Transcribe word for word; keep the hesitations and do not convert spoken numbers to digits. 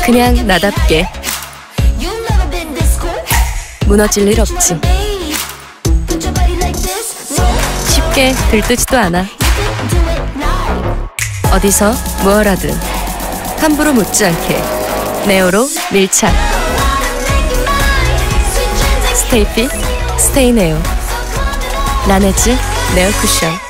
그냥 나답게. 무너질 일 없지. 쉽게 들뜨지도 않아. 어디서 무얼 하든 함부로 묻지 않게 네오로 밀착. 스테이 핏, 스테이 네오. 라네즈 네오 쿠션.